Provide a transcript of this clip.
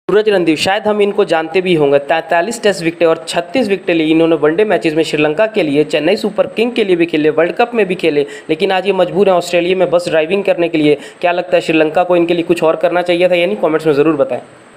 सूरज रणदीव, शायद हम इनको जानते भी होंगे। 43 टेस्ट विकेटें और 36 विकेटें ली इन्होंने वनडे मैचेस में श्रीलंका के लिए, चेन्नई सुपर किंग के लिए भी खेले, वर्ल्ड कप में भी खेले, लेकिन आज ये मजबूर हैं ऑस्ट्रेलिया में बस ड्राइविंग करने के लिए। क्या लगता है श्रीलंका को इनके लिए कुछ और करना चाहिए था या नहीं? कमेंट्स में ज़रूर बताएं।